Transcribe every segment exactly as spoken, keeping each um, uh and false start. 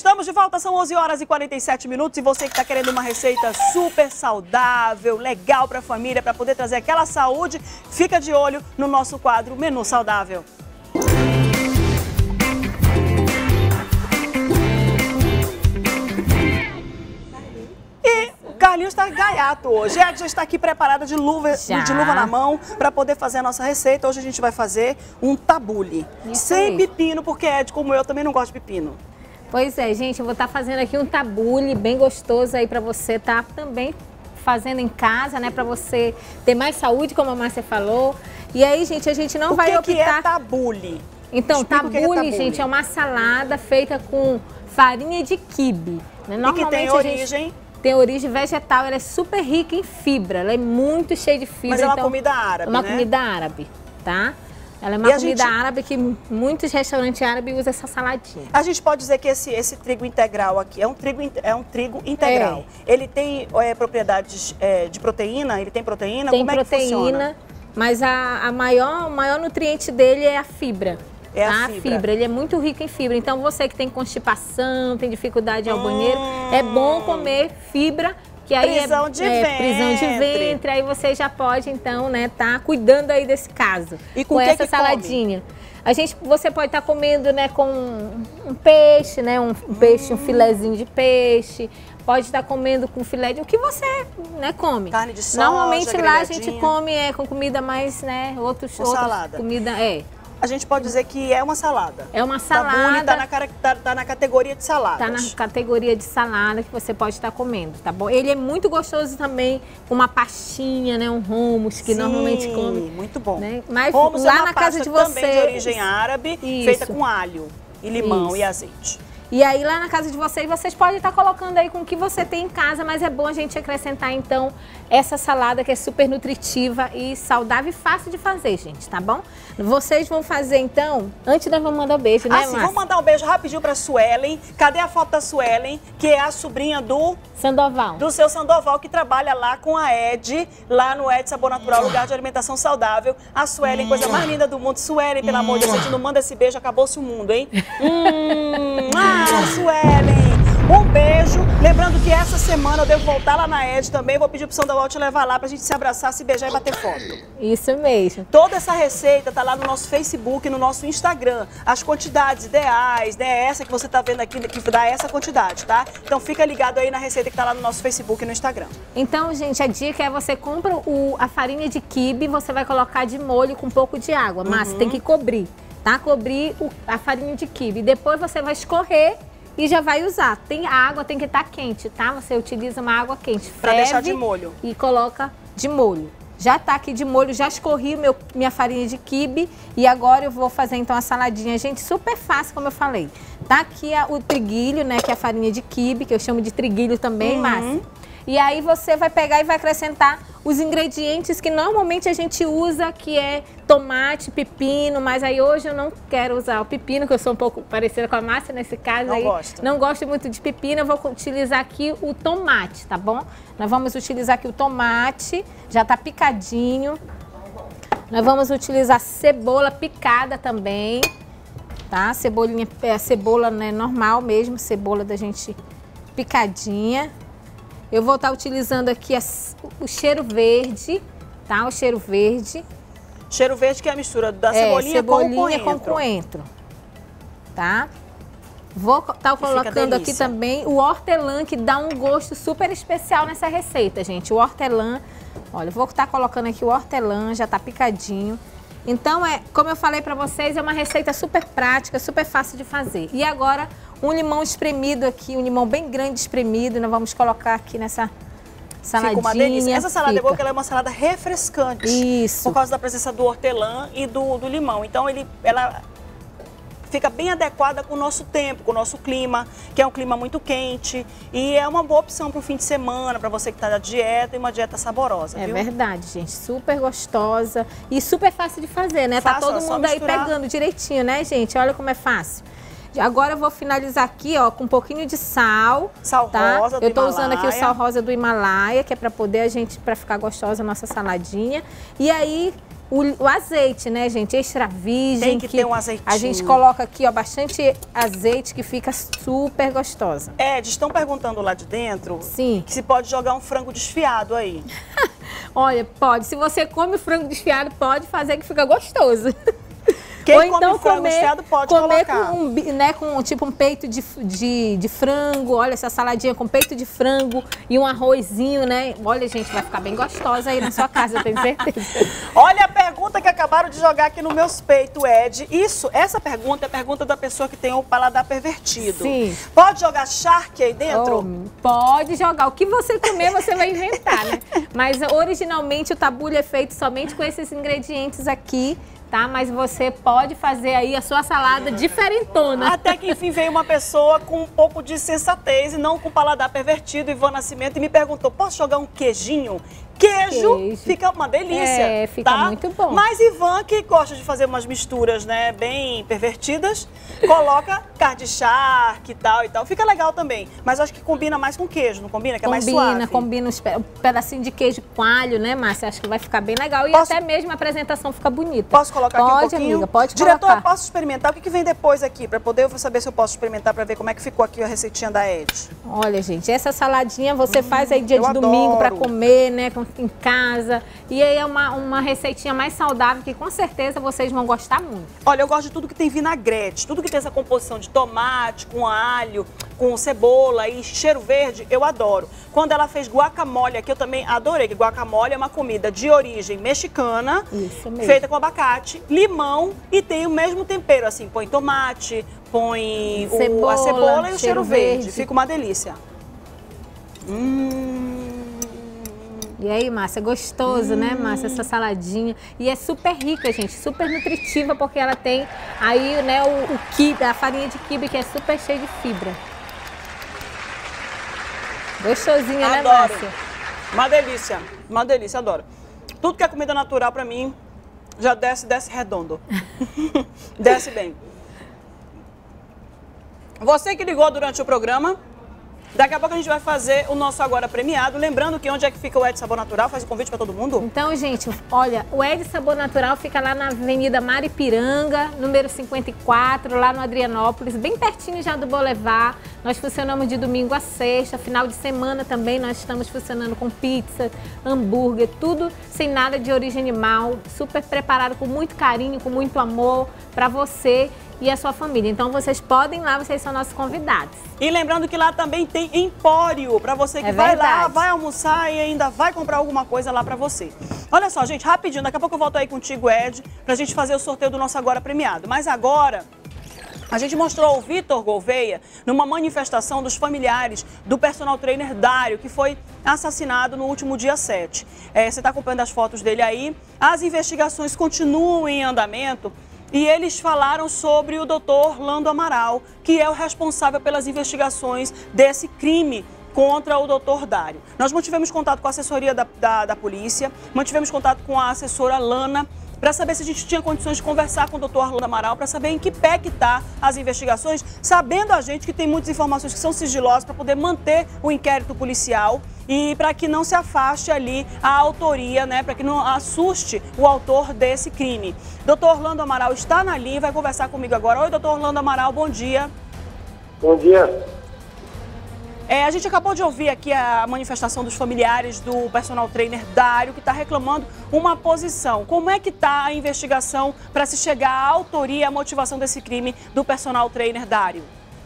Estamos de volta, são onze horas e quarenta e sete minutos e você que está querendo uma receita super saudável, legal para a família, para poder trazer aquela saúde, fica de olho no nosso quadro Menu Saudável. E o Carlinhos está gaiato hoje. A Edja está aqui preparada de luva, de luva na mão para poder fazer a nossa receita. Hoje a gente vai fazer um tabule. Isso sem aí. Pepino, porque Ed, como eu, também não gosto de pepino. Pois é, gente, eu vou estar fazendo aqui um tabule bem gostoso aí para você estar também fazendo em casa, né? Para você ter mais saúde, como a Márcia falou. E aí, gente, a gente não o vai que optar... O que é tabule? Então, tabule, é tabule, gente, é uma salada feita com farinha de quibe. Né? Normalmente, e que tem origem... Gente... Tem origem vegetal, ela é super rica em fibra, ela é muito cheia de fibra. Mas é uma então, comida árabe, é uma né? comida árabe, tá? Ela é uma e comida gente... árabe que muitos restaurantes árabes usam essa saladinha. A gente pode dizer que esse, esse trigo integral aqui é um trigo, é um trigo integral. É. Ele tem é, propriedades é, de proteína? Ele tem proteína? Tem Como proteína, é que funciona? Mas a, a maior, o maior nutriente dele é a fibra. É tá? a fibra. fibra. Ele é muito rico em fibra. Então você que tem constipação, tem dificuldade ao hum. banheiro, é bom comer fibra. Que aí prisão é, de é, ventre. Prisão de ventre, aí você já pode, então, né, tá cuidando aí desse caso. E com, com que essa que saladinha. Come? A gente, você pode estar tá comendo, né, com um peixe, né, um, um peixe, hum. um filezinho de peixe. Pode estar tá comendo com filé de o que você, né, come. Carne de soja, normalmente lá a gente come é, com comida mais, né, outros, com outras salada. comida, é. A gente pode dizer que é uma salada. É uma salada. Tabule tá na, tá, tá na categoria de salada. Tá na categoria de salada que você pode estar comendo, tá bom? Ele é muito gostoso também, com uma pastinha, né? Um hummus, que Sim, normalmente come. Muito bom. Né? Mas hummus lá é uma na casa de vocês... também de origem árabe, Isso. feita com alho e limão Isso. e azeite. E aí lá na casa de vocês, vocês podem estar colocando aí com o que você tem em casa, mas é bom a gente acrescentar então essa salada que é super nutritiva e saudável e fácil de fazer, gente, tá bom? Vocês vão fazer então, antes nós vamos mandar um beijo, né, Ah, sim, vamos mandar um beijo rapidinho pra Suelen. Cadê a foto da Suelen, que é a sobrinha do... Sandoval. Do seu Sandoval, que trabalha lá com a Ed, lá no Ed Sabor Natural, lugar de alimentação saudável. A Suelen, coisa mais linda do mundo. Suelen, pelo amor de Deus, a gente não manda esse beijo, acabou-se o mundo, hein? hum, ah, Suelen! Um beijo. Lembrando que essa semana eu devo voltar lá na Ed também. Vou pedir pro Sandoval te levar lá pra gente se abraçar, se beijar e bater foto. Isso mesmo. Toda essa receita tá lá no nosso Facebook, no nosso Instagram. As quantidades ideais, né? Essa que você tá vendo aqui, que dá essa quantidade, tá? Então fica ligado aí na receita que tá lá no nosso Facebook e no Instagram. Então, gente, a dica é você compra o, a farinha de quibe, você vai colocar de molho com um pouco de água. Mas uhum. tem que cobrir, tá? Cobrir o, a farinha de quibe. Depois você vai escorrer e já vai usar. Tem, a água tem que estar quente, tá? Você utiliza uma água quente. Pra deixar de molho. E coloca de molho. Já tá aqui de molho, já escorri meu, minha farinha de quibe e agora eu vou fazer então a saladinha. Gente, super fácil, como eu falei. Tá aqui a, o triguilho, né, que é a farinha de quibe, que eu chamo de triguilho também, uhum. Márcia. E aí você vai pegar e vai acrescentar os ingredientes que normalmente a gente usa, que é tomate, pepino, mas aí hoje eu não quero usar o pepino, que eu sou um pouco parecida com a Márcia nesse caso. Não aí. gosto. Não gosto muito de pepino, eu vou utilizar aqui o tomate, tá bom? Nós vamos utilizar aqui o tomate, já tá picadinho. Nós vamos utilizar cebola picada também, tá? Cebolinha, é, cebola, né, normal mesmo, cebola da gente picadinha. Eu vou estar utilizando aqui as, o cheiro verde, tá? O cheiro verde. Cheiro verde que é a mistura da é, cebolinha, cebolinha com coentro. com coentro, tá? Vou estar colocando aqui também o hortelã, que dá um gosto super especial nessa receita, gente. O hortelã, olha, eu vou estar colocando aqui o hortelã, já tá picadinho. Então, é, como eu falei pra vocês, é uma receita super prática, super fácil de fazer. E agora, um limão espremido aqui, um limão bem grande espremido, nós vamos colocar aqui nessa saladinha. Fica uma delícia. Essa salada fica. é boa porque ela é uma salada refrescante. Isso. Por causa da presença do hortelã e do, do limão. Então, ele, ela fica bem adequada com o nosso tempo, com o nosso clima, que é um clima muito quente. E é uma boa opção para o fim de semana, para você que está na dieta, e uma dieta saborosa, É viu? verdade, gente. Super gostosa e super fácil de fazer, né? Fácil, tá todo é só mundo aí misturar. pegando direitinho, né, gente? Olha como é fácil. Agora eu vou finalizar aqui, ó, com um pouquinho de sal. Sal tá? rosa do Eu tô Himalaia. usando aqui o sal rosa do Himalaia, que é para poder a gente, para ficar gostosa a nossa saladinha. E aí, o, o azeite, né, gente? Extra virgem. Tem que, que ter um azeitinho. A gente coloca aqui, ó, bastante azeite que fica super gostosa. Ed, estão perguntando lá de dentro. Sim. Que se pode jogar um frango desfiado aí. Olha, pode. Se você come frango desfiado, pode fazer que fica gostoso. Quem Ou come então frango comer, desfiado pode comer colocar. Com, um, né, com tipo um peito de, de, de frango. Olha, essa saladinha com peito de frango e um arrozinho, né? Olha, gente, vai ficar bem gostosa aí na sua casa, eu tenho certeza. Olha a pergunta que acabaram de jogar aqui no meus peitos, Ed. Isso, essa pergunta é a pergunta da pessoa que tem o paladar pervertido. Sim. Pode jogar charque aí dentro? Oh, pode jogar. O que você comer, você vai inventar, né? Mas originalmente o tabule é feito somente com esses ingredientes aqui. Tá? Mas você pode fazer aí a sua salada diferentona. Até que enfim veio uma pessoa com um pouco de sensatez e não com paladar pervertido, Ivan Nascimento, e me perguntou, posso jogar um queijinho? Queijo, Queijo. Fica uma delícia. É, fica tá? muito bom. Mas Ivan, que gosta de fazer umas misturas, né, bem pervertidas, coloca carne de charque e tal e tal. Fica legal também. Mas eu acho que combina mais com queijo, não combina? Que é mais suave. Combina, combina um pedacinho de queijo com alho, né, Márcia? Acho que vai ficar bem legal. E posso... até mesmo a apresentação fica bonita. Posso colocar pode, aqui um pouquinho? Amiga, pode Diretor, colocar. eu posso experimentar? O que, que vem depois aqui? Para poder eu saber se eu posso experimentar, para ver como é que ficou aqui a receitinha da Ed. Olha, gente, essa saladinha você hum, faz aí dia de adoro. domingo para comer, né, em casa. E aí é uma, uma receitinha mais saudável que com certeza vocês vão gostar muito. Olha, eu gosto de tudo que tem vinagrete, tudo que tem essa composição de tomate, com alho, com cebola e cheiro verde, eu adoro. Quando ela fez guacamole aqui, eu também adorei, que guacamole é uma comida de origem mexicana, Isso mesmo. feita com abacate, limão e tem o mesmo tempero, assim, põe tomate, põe cebola, o, a cebola e o cheiro verde. verde. Fica uma delícia. Hum... E aí, Márcia, gostoso, hum. né, Márcia, essa saladinha. E é super rica, gente, super nutritiva, porque ela tem aí, né, o, o quibe, a farinha de quibe, que é super cheia de fibra. Gostosinha, adoro. Né, Márcia? Uma delícia, uma delícia, adoro. Tudo que é comida natural, pra mim, já desce, desce redondo. Desce bem. Você que ligou durante o programa... Daqui a pouco a gente vai fazer o nosso Agora Premiado. Lembrando que onde é que fica o Ed Sabor Natural? Faz o convite para todo mundo. Então, gente, olha, o Ed Sabor Natural fica lá na Avenida Maripiranga, número cinquenta e quatro, lá no Adrianópolis, bem pertinho já do Boulevard. Nós funcionamos de domingo a sexta, final de semana também nós estamos funcionando com pizza, hambúrguer, tudo sem nada de origem animal, super preparado com muito carinho, com muito amor para você e a sua família. Então vocês podem ir lá, vocês são nossos convidados. E lembrando que lá também tem empório, para você que é vai verdade. lá, vai almoçar e ainda vai comprar alguma coisa lá para você. Olha só, gente, rapidinho, daqui a pouco eu volto aí contigo, Ed, pra gente fazer o sorteio do nosso Agora Premiado. Mas agora... A gente mostrou o Vitor Gouveia numa manifestação dos familiares do personal trainer Dário, que foi assassinado no último dia sete. É, você está acompanhando as fotos dele aí. As investigações continuam em andamento e eles falaram sobre o doutor Lando Amaral, que é o responsável pelas investigações desse crime contra o doutor Dário. Nós mantivemos contato com a assessoria da, da, da polícia, mantivemos contato com a assessora Lana, para saber se a gente tinha condições de conversar com o doutor Lando Amaral, para saber em que pé que está as investigações, sabendo a gente que tem muitas informações que são sigilosas para poder manter o inquérito policial e para que não se afaste ali a autoria, né, para que não assuste o autor desse crime. doutor Lando Amaral está na linha e vai conversar comigo agora. Oi, doutor Lando Amaral, bom dia. Bom dia. É, a gente acabou de ouvir aqui a manifestação dos familiares do personal trainer Dário, que está reclamando uma posição. Como é que está a investigação para se chegar à autoria e à motivação desse crime do personal trainer Dário?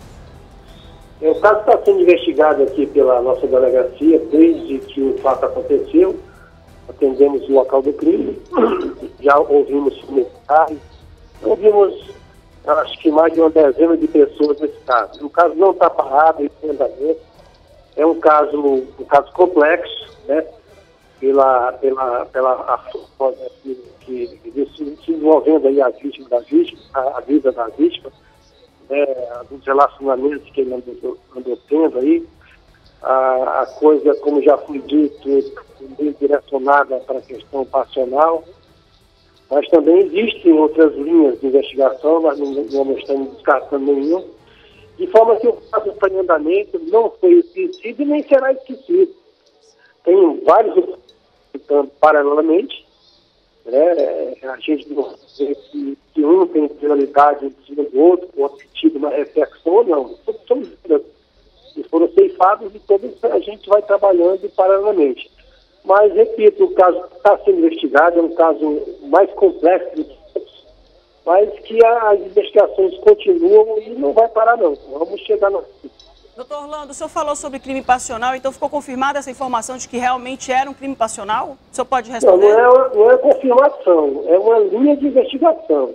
O caso está sendo investigado aqui pela nossa delegacia desde que o fato aconteceu. Atendemos o local do crime, já ouvimos comentários, ouvimos acho que mais de uma dezena de pessoas nesse caso. O caso não está parado em andamento. É um caso, um caso complexo, né? Pela, pela, pela a, que, que se envolvendo aí a vítima da vítima, a, a vida da vítima, né? Dos relacionamentos que ele andou, andou tendo aí. A, a coisa, como já foi dito, bem direcionada para a questão passional. Mas também existem outras linhas de investigação, nós não, não estamos descartando nenhuma, de forma que o caso está em andamento, não foi esquecido e nem será esquecido. Tem vários paralelamente, Né? A gente não vê que, que um tem prioridade em cima do outro, o outro tido uma reflexão, não. Todos somos vidas que foram ceifados e todos a gente vai trabalhando paralelamente. Mas, repito, o caso está sendo investigado, é um caso mais complexo do que outros, mas que a, as investigações continuam e não vai parar, não. Vamos chegar no... Doutor Orlando, o senhor falou sobre crime passional, então ficou confirmada essa informação de que realmente era um crime passional? O senhor pode responder? Não, não é, não é confirmação, é uma linha de investigação.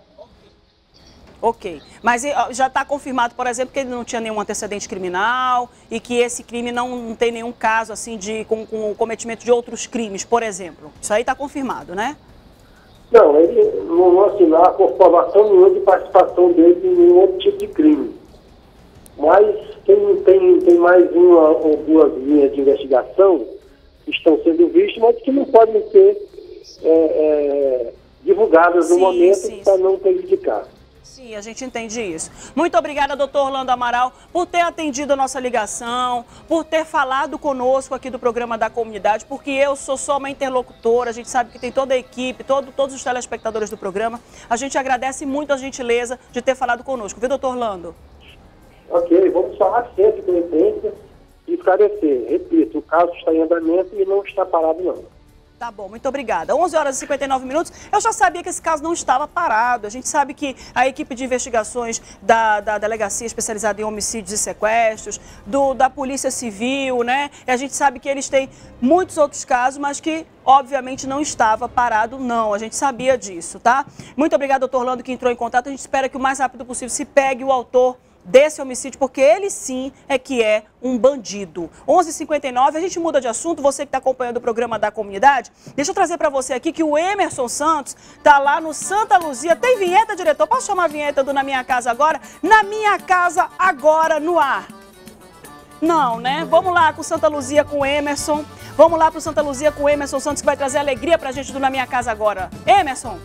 Ok, mas já está confirmado, por exemplo, que ele não tinha nenhum antecedente criminal e que esse crime não, não tem nenhum caso assim de com, com o cometimento de outros crimes, por exemplo. Isso aí está confirmado, né? Não, ele não assinar a comprovação nenhuma de participação dele em nenhum outro tipo de crime. Mas tem, tem, tem mais uma ou duas linhas de investigação que estão sendo vistas, mas que não podem ser é, é, divulgadas no sim, momento para não prejudicar. Sim, a gente entende isso. Muito obrigada, doutor Orlando Amaral, por ter atendido a nossa ligação, por ter falado conosco aqui do programa da comunidade, porque eu sou só uma interlocutora, a gente sabe que tem toda a equipe, todo, todos os telespectadores do programa. A gente agradece muito a gentileza de ter falado conosco, viu, doutor Orlando? Ok, vamos falar sempre com a imprensa e esclarecer. Repito, o caso está em andamento e não está parado, não. Tá bom, muito obrigada. onze horas e cinquenta e nove minutos. Eu já sabia que esse caso não estava parado. A gente sabe que a equipe de investigações da, da Delegacia Especializada em Homicídios e Sequestros, do, da Polícia Civil, né? E a gente sabe que eles têm muitos outros casos, mas que, obviamente, não estava parado, não. A gente sabia disso, tá? Muito obrigada, doutor Orlando, que entrou em contato. A gente espera que o mais rápido possível se pegue o autor desse homicídio, porque ele sim é que é um bandido. onze e cinquenta e nove, a gente muda de assunto, você que está acompanhando o programa da comunidade, deixa eu trazer para você aqui que o Emerson Santos está lá no Santa Luzia. Tem vinheta, diretor? Posso chamar a vinheta do Na Minha Casa Agora? Na Minha Casa Agora no ar. Não, né? Vamos lá com Santa Luzia com o Emerson. Vamos lá para o Santa Luzia com o Emerson Santos, que vai trazer alegria para a gente do Na Minha Casa Agora. Emerson.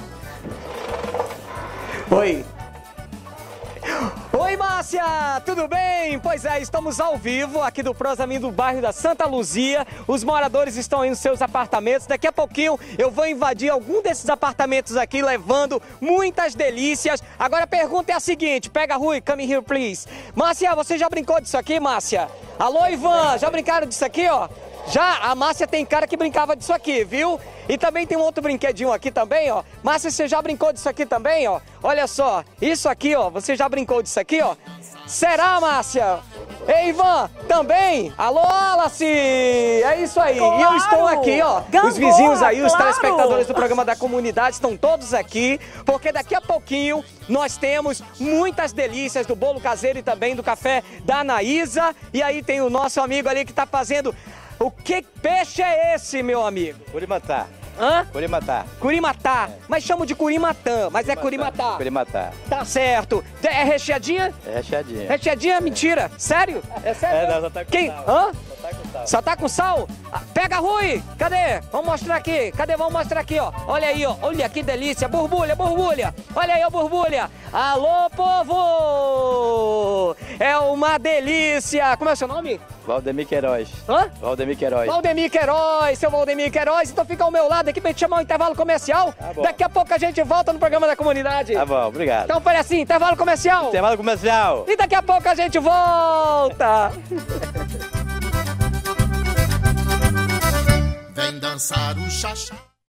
Oi. Oi, Márcia! Tudo bem? Pois é, estamos ao vivo aqui do Prosamin do bairro da Santa Luzia. Os moradores estão aí nos seus apartamentos. Daqui a pouquinho eu vou invadir algum desses apartamentos aqui, levando muitas delícias. Agora a pergunta é a seguinte, pega Rui, come here please. Márcia, você já brincou disso aqui, Márcia? Alô, Ivan, já brincaram disso aqui, ó? Já, a Márcia tem cara que brincava disso aqui, viu? E também tem um outro brinquedinho aqui também, ó. Márcia, você já brincou disso aqui também, ó? Olha só, isso aqui, ó, você já brincou disso aqui, ó? Será, Márcia? Ei, Ivan, também? Alô, Wallace! É isso aí. Claro. E eu estou aqui, ó. Gangorra, os vizinhos aí, claro. Os telespectadores do programa da comunidade estão todos aqui, porque daqui a pouquinho nós temos muitas delícias do bolo caseiro e também do café da Anaísa. E aí tem o nosso amigo ali que tá fazendo... O que peixe é esse, meu amigo? Curimatá. Hã? Curimatá. Curimatá. É. Mas chamo de curimatã, mas Curimatá. É curimatá. Curimatá. Tá certo. É recheadinha? É recheadinha. Recheadinha? Mentira. Sério? É sério? É, não, só tá com Quem? sal. Hã? Só tá com sal. Só tá com sal? Ah, pega, Rui. Cadê? Vamos mostrar aqui. Cadê? Vamos mostrar aqui, ó. Olha aí, ó. Olha que delícia. Borbulha, borbulha. Olha aí, ó, borbulha. Alô, povo! É uma delícia. Como é o seu nome? Valdemir Queiroz. Hã? Valdemir Queiroz. Valdemir Queiroz, seu Valdemir Queiroz. Então fica ao meu lado aqui pra gente chamar um intervalo comercial. Tá bom. Daqui a pouco a gente volta no programa da comunidade. Tá bom, obrigado. Então foi assim, intervalo comercial. Intervalo comercial. E daqui a pouco a gente volta. Vem dançar o xaxá.